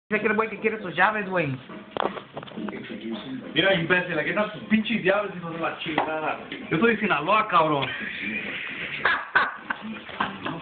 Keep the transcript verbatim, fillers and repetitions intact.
Dice que el güey que quiere sus llaves, güey. Mira, imbécil, aquí están tus pinches llaves, hijos de la chingada. Yo soy de Sinaloa, cabrón.